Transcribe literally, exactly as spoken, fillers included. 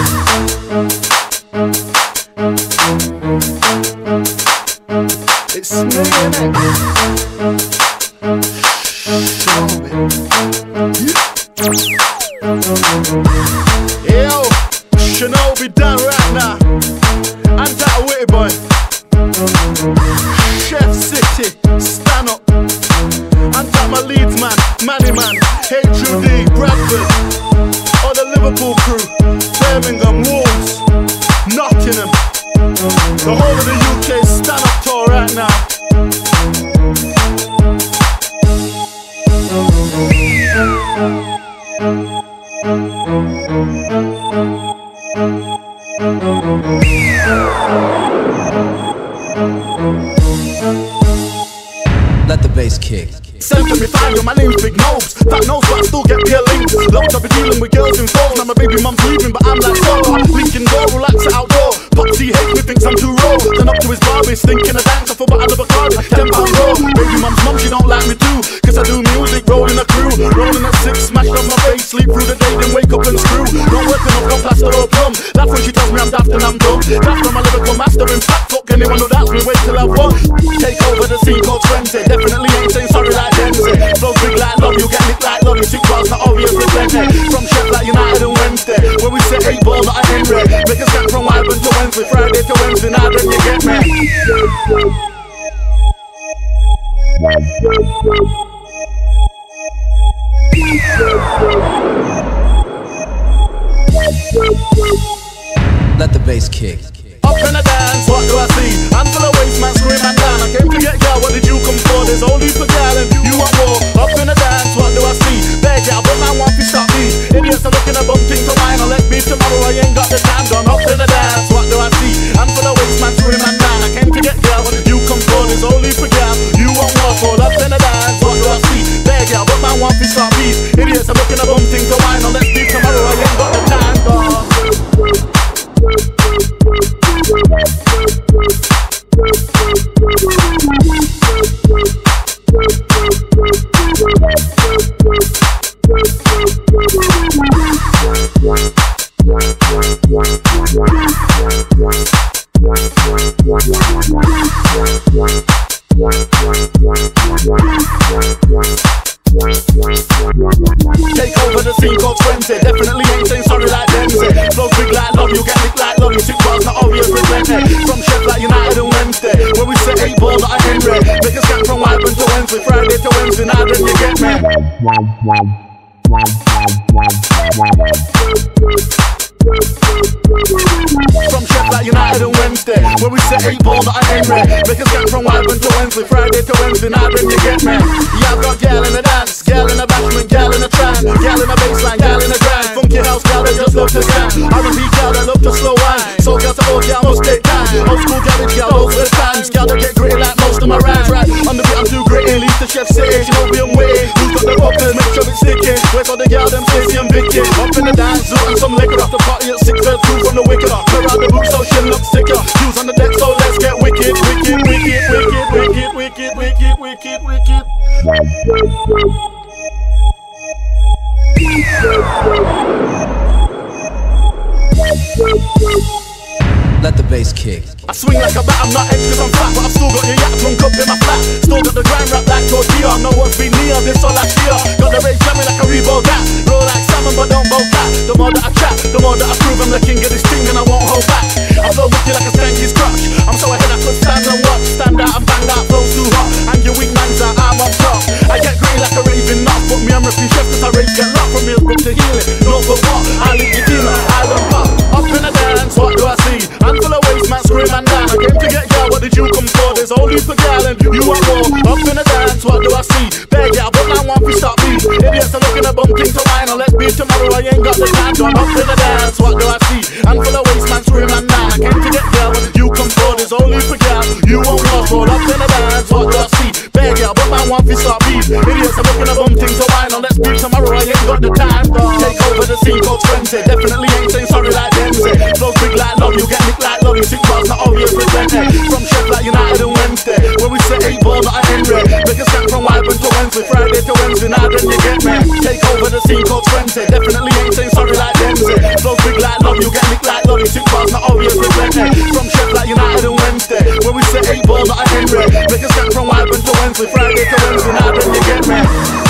It's me, innit? Yo, Shinobi done right now. And that witty boy. Chef City, stand up. And that my Leeds man, Manny man, H U D, Bradford. All the Liverpool crew, Birmingham, Wolves, Nottingham. The whole of the U K stand up tour right now. Let the bass kick. Same to me fine, my name's Big Nose. That knows but I still get peer links. Loads I've been dealing with girls in fours. Now my baby mum's leaving but I'm like so. I'm linking door, relax it outdoor. Popsy hates me, thinks I'm too raw. Then up to his Barbies, thinking of dance. I full bottle of a card, ten pound raw. Baby mum's mum, she don't like me too. Cause I do music, rolling a crew. Rolling at six, smashed on my face. Sleep through the day, then wake up and screw. Don't work enough, got plaster or plum. That's when she tells me I'm daft and I'm dumb. That's from my lyrical master in fact. Fuck anyone who doubts me, wait till I've won. Take over the scene called Twenty. Definitely ain't saying sorry like Dempsey. Flow big like love, you get licked like love. You six bars, not obvious presented. From Chef like United and Wednesday. Where we set eight ball like a Henry. Make a scan from Wyburn to Wednesday. Friday to Wednesday, now then you get me. Let the bass kick. Up in the dance, what do I see? Handful of waste man screaming down. I came to get girl, what did you come for? There's only for girl and you want more. Up in the dance, what do I see? There girl, but man want to stop me. Idiots are looking at bumping to mine. I'll let me tomorrow, I ain't got the time done. Up in the dance, what do I see? Handful of waste man screaming down. I came to get girl, what did you come for? There's only for girl, you want more for. Up in the dance, what do I see? There girl, but man want to stop me. Idiots are looking at bumping to mine. I'll let me tomorrow, I ain't got the time done. Take over the scene called Twenty. Definitely ain't saying sorry like Dempsey. Flow big like love, you get licked like love. You six bars, not obvious presented. From Chef like United and Wednesday. Where we set eight ball like a Henry. Make a scan from Wyburn to Wednesday. Friday to Wednesday, now then you get me. From Chef like United and Wednesday. Where we set eight ball like a Henry. Make a scan from Wyburn to Wednesday. Friday to Wednesday, now then you get me. Yeah, I've got girl in the dance, girl in the bashment, girl in the trance, girl in the baseline, girl in the grind. Funky house girl that just love to dance. R and B girl that love to slow wine. Soul girl to old girl must take time. Old school garage girl, those are the times. Girl that get gritty like most of my rhymes. Right, on the beat I'm too gritty. Leave the Chef City, she know we on way. Who's got the rockers, make sure it's sticking. Where's all the girl, them Stacey and Vicky. Up in the dance, zoo and some liquor. Off the party at six, fell through from the wicked. Clear out the boots so she looks sicker. Shoes on the deck, so let's get wicked. Wicked, wicked, wicked, wicked, wicked, wicked, wicked, wicked. Let the bass kick. I swing like a bat, I'm not edge cause I'm fat. But I've still got your yak drunk up in my flat. Still got the grind rap like tortilla. No one's been near this all last year. Got the rage jamming like a Reebok gas. Roll like salmon but don't bow cat. The more that I chat, the more that I prove I'm the king of this thing and I won't hold back. I flow with you like a skanky's crutch. I'm so ahead I could stand and watch. Stand out and bang out, flows too hot. And your weak man's out, I'm on top. I get gritty like a raving knot. Put me I'm ripping Chef cause I rage get locked. From meals good to healing, no for what? I leave your demon, I don't pop. Up in the dance, what do I see? Handful of waste man screaming down. I came to get girl, what did you come for? There's only for girl and you want more. Up in the dance, what do I see? Beg girl, but man want to stop me. Idiots are looking at bumping to mine. I'll let me tomorrow, I ain't got the time done. Up in the dance, what do I see? Handful of waste man screaming down. I came to get girl, what did you come for? There's only for girl, you want more. For up in the dance, what do I see? Beg girl, but man want to stop me. Idiots are looking at bumping to mine. I'll let me tomorrow, I ain't got the time done. Take over the scene called Twenty. Definitely ain't saying sorry like Dempsey. Flow big like love, you get licked like love. You six bars, not obvious presented. From Chef like United and Wednesday. Where we set eight ball like a Henry. Make a scan from Wyburn to Wednesday. Friday to Wednesday, now then you get me. Take over the scene called Twenty. Definitely ain't saying sorry like Dempsey. Flow big like love, you get licked like lolly, six bars, not Oreo present. From chef like United and Wednesday, where we set eight ball, not a Henry. Make a step from Wyburn to Wednesday, Friday to Wednesday, now then you get me.